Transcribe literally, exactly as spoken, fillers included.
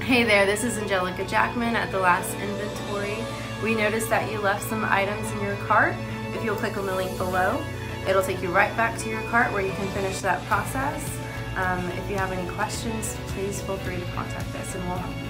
Hey there, this is Angelica Jackman at the last inventory. We noticed that you left some items in your cart. If you'll click on the link below, it'll take you right back to your cart where you can finish that process. Um, if you have any questions, please feel free to contact us and we'll help you.